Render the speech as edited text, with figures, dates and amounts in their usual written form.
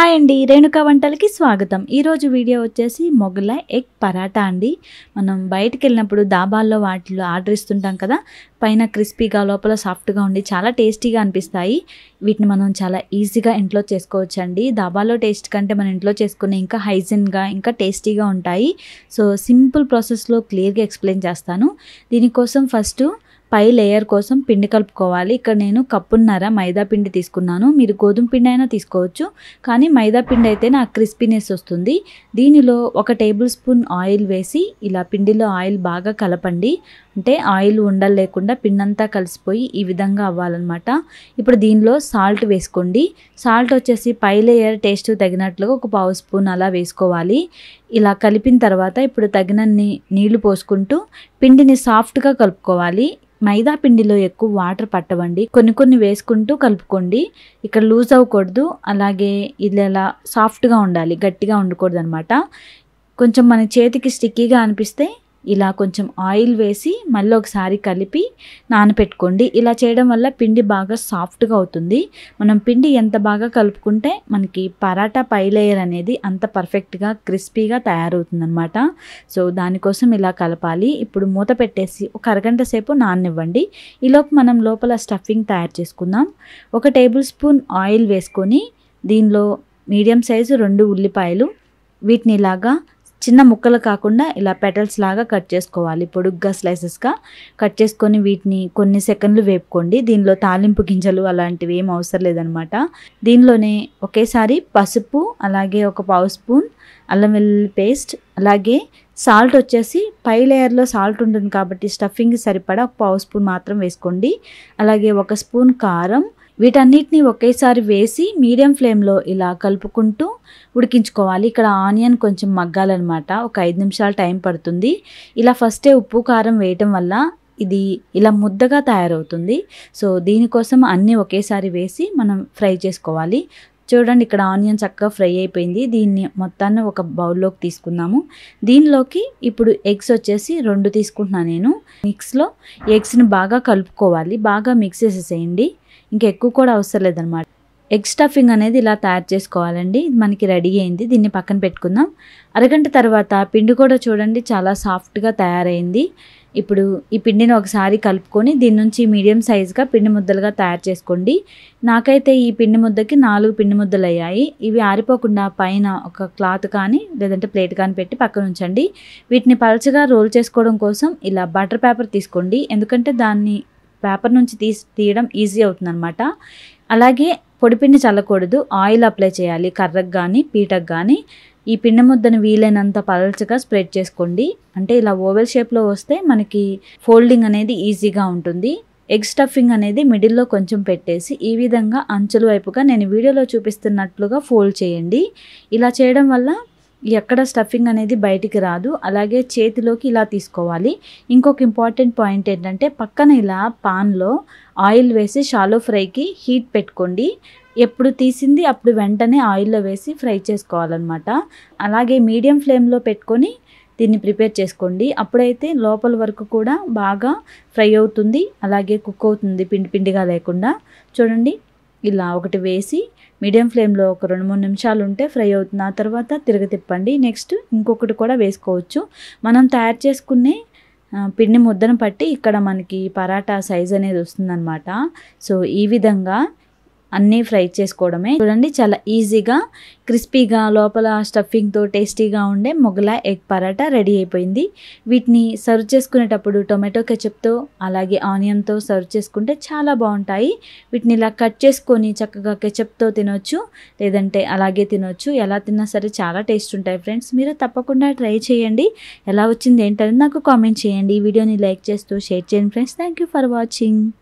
Hi అండి, రేణుకా వంటలకి స్వాగతం. ఈరోజు వీడియో వచ్చేసి మొగలాయ్ ఎగ్ పరాటా అండి. మనం బయటికి వెళ్ళినప్పుడు దాబాల్లో వాటిలో ఆర్డర్ ఇస్తుంటాం కదా, పైన క్రిస్పీగా లోపల సాఫ్ట్గా ఉండి చాలా టేస్టీగా అనిపిస్తాయి. వీటిని మనం చాలా ఈజీగా ఇంట్లో చేసుకోవచ్చు అండి. దాబాలో టేస్ట్ కంటే మన ఇంట్లో చేసుకునే ఇంకా హైజీన్గా ఇంకా టేస్టీగా ఉంటాయి. సో సింపుల్ ప్రాసెస్లో క్లియర్గా ఎక్స్ప్లెయిన్ చేస్తాను. దీనికోసం ఫస్ట్ పై లేయర్ కోసం పిండి కలుపుకోవాలి. ఇక్కడ నేను కప్పున్నర మైదా పిండి తీసుకున్నాను. మీరు గోధుమ పిండి అయినా తీసుకోవచ్చు, కానీ మైదా పిండి అయితే నాకు క్రిస్పీనెస్ వస్తుంది. దీనిలో 1 టేబుల్ స్పూన్ ఆయిల్ వేసి ఇలా పిండిలో ఆయిల్ బాగా కలపండి. అంటే ఆయిల్ ఉండలు లేకుండా పిండంతా కలిసిపోయి ఈ విధంగా అవ్వాలన్నమాట. ఇప్పుడు దీనిలో సాల్ట్ వేసుకోండి. సాల్ట్ వచ్చేసి పై లేయర్ టేస్ట్ తగినట్లుగా 1 పావు స్పూన్ అలా వేసుకోవాలి. ఇలా కలిపిన తర్వాత ఇప్పుడు తగినన్ని నీళ్లు పోసుకుంటూ పిండిని సాఫ్ట్గా కలుపుకోవాలి. మైదా పిండిలో ఎక్కువ వాటర్ పట్టవండి, కొన్ని వేసుకుంటూ కలుపుకోండి. ఇక్కడ లూజ్ అవ్వకూడదు, అలాగే ఇలా సాఫ్ట్గా ఉండాలి, గట్టిగా ఉండకూడదు అనమాట. కొంచెం మన చేతికి స్టిక్కీగా అనిపిస్తే ఇలా కొంచెం ఆయిల్ వేసి మళ్ళీ ఒకసారి కలిపి నానపెట్టుకోండి. ఇలా చేయడం వల్ల పిండి బాగా సాఫ్ట్గా అవుతుంది. మనం పిండి ఎంత బాగా కలుపుకుంటే మనకి పరాటా పై లేయర్ అనేది అంత పర్ఫెక్ట్గా క్రిస్పీగా తయారవుతుందన్నమాట. సో దానికోసం ఇలా కలపాలి. ఇప్పుడు మూత పెట్టేసి ఒక అరగంట సేపు నాననివ్వండి. ఈలోపు మనం లోపల స్టఫింగ్ తయారు చేసుకుందాం. 1 టేబుల్ స్పూన్ ఆయిల్ వేసుకొని దీనిలో మీడియం సైజు 2 ఉల్లిపాయలు, వీటిని ఇలాగా చిన్న ముక్కలు కాకుండా ఇలా పెటల్స్ లాగా కట్ చేసుకోవాలి. పొడుగ్గా స్లైసెస్గా కట్ చేసుకొని వీటిని కొన్ని సెకండ్లు వేపుకోండి. దీనిలో తాలింపు గింజలు అలాంటివి ఏం అవసరం లేదనమాట. దీనిలోనే ఒకేసారి పసుపు, అలాగే 1 పావు స్పూన్ అల్లం వెల్లుల్లి పేస్ట్, అలాగే సాల్ట్ వచ్చేసి పై లేయర్లో సాల్ట్ ఉంటుంది కాబట్టి స్టఫింగ్కి సరిపడా 1 పావు స్పూన్ మాత్రం వేసుకోండి. అలాగే 1 స్పూన్ కారం, వీటన్నిటిని ఒకేసారి వేసి మీడియం ఫ్లేమ్లో ఇలా కలుపుకుంటూ ఉడికించుకోవాలి. ఇక్కడ ఆనియన్ కొంచెం మగ్గాలన్నమాట, ఒక 5 నిమిషాలు టైం పడుతుంది. ఇలా ఫస్టే ఉప్పు కారం వేయటం వల్ల ఇది ఇలా ముద్దగా తయారవుతుంది. సో దీనికోసం అన్నీ ఒకేసారి వేసి మనం ఫ్రై చేసుకోవాలి. చూడండి, ఇక్కడ ఆనియన్ చక్కగా ఫ్రై అయిపోయింది. దీన్ని మొత్తాన్ని ఒక బౌల్లోకి తీసుకుందాము. దీనిలోకి ఇప్పుడు ఎగ్స్ వచ్చేసి 2 తీసుకుంటున్నాను నేను. మిక్స్లో ఎగ్స్ని బాగా కలుపుకోవాలి, బాగా మిక్స్ చేసేసేయండి. ఇంకా ఎక్కువ కూడా అవసరం లేదనమాట. ఎగ్ స్టఫింగ్ అనేది ఇలా తయారు చేసుకోవాలండి. ఇది మనకి రెడీ అయింది. దీన్ని పక్కన పెట్టుకుందాం. అరగంట తర్వాత పిండి కూడా చూడండి చాలా సాఫ్ట్గా తయారైంది. ఇప్పుడు ఈ పిండిని ఒకసారి కలుపుకొని దీని నుంచి మీడియం సైజుగా పిండి ముద్దలుగా తయారు చేసుకోండి. నాకైతే ఈ పిండి ముద్దకి 4 పిండి ముద్దలు అయ్యాయి. ఇవి ఆరిపోకుండా పైన ఒక క్లాత్ కానీ లేదంటే ప్లేట్ కానీ పెట్టి పక్కన ఉంచండి. వీటిని పలచగా రోల్ చేసుకోవడం కోసం ఇలా బటర్ పేపర్ తీసుకోండి, ఎందుకంటే దాన్ని పేపర్ నుంచి తీయడం ఈజీ అవుతుంది అనమాట. అలాగే పొడిపిండి చల్లకూడదు, ఆయిల్ అప్లై చేయాలి కర్రకు కానీ పీటకు కానీ. ఈ పిండి ముద్దను వీలైనంత పలచగా స్ప్రెడ్ చేసుకోండి. అంటే ఇలా ఓవెల్ షేప్లో వస్తే మనకి ఫోల్డింగ్ అనేది ఈజీగా ఉంటుంది. ఎగ్ స్టఫింగ్ అనేది మిడిల్లో కొంచెం పెట్టేసి ఈ విధంగా అంచుల వైపుగా నేను వీడియోలో చూపిస్తున్నట్లుగా ఫోల్డ్ చేయండి. ఇలా చేయడం వల్ల ఎక్కడ స్టఫింగ్ అనేది బయటికి రాదు. అలాగే చేతిలోకి ఇలా తీసుకోవాలి. ఇంకొక ఇంపార్టెంట్ పాయింట్ ఏంటంటే పక్కన ఇలా పాన్లో ఆయిల్ వేసి షాలో ఫ్రైకి హీట్ పెట్టుకోండి. ఎప్పుడు తీసింది అప్పుడు వెంటనే ఆయిల్లో వేసి ఫ్రై చేసుకోవాలన్నమాట. అలాగే మీడియం ఫ్లేమ్లో పెట్టుకొని దీన్ని ప్రిపేర్ చేసుకోండి. అప్పుడైతే లోపల వరకు కూడా బాగా ఫ్రై అవుతుంది, అలాగే కుక్ అవుతుంది పిండిగా లేకుండా. చూడండి, ఇలా ఒకటి వేసి మీడియం ఫ్లేమ్లో ఒక 2-3 నిమిషాలు ఉంటే ఫ్రై అవుతుంది. ఆ తర్వాత తిప్పండి. నెక్స్ట్ ఇంకొకటి కూడా వేసుకోవచ్చు. మనం తయారు చేసుకునే పిండి ముద్దను పట్టి ఇక్కడ మనకి పరాటా సైజ్ అనేది వస్తుందన్నమాట. సో ఈ విధంగా అన్నీ ఫ్రై చేసుకోవడమే. చూడండి, చాలా ఈజీగా క్రిస్పీగా లోపల స్టఫింగ్తో టేస్టీగా ఉండే మొగలాయ్ ఎగ్ పరాటా రెడీ అయిపోయింది. వీటిని సర్వ్ చేసుకునేటప్పుడు టొమాటో కెచప్తో అలాగే ఆనియన్తో సర్వ్ చేసుకుంటే చాలా బాగుంటాయి. వీటిని ఇలా కట్ చేసుకొని చక్కగా కెచప్తో తినొచ్చు, లేదంటే అలాగే తినొచ్చు. ఎలా తిన్నా సరే చాలా టేస్ట్ ఉంటాయి ఫ్రెండ్స్. మీరు తప్పకుండా ట్రై చేయండి. ఎలా వచ్చింది ఏంటనేది నాకు కామెంట్ చేయండి. ఈ వీడియోని లైక్ చేస్తూ షేర్ చేయండి friends. Thank you for watching.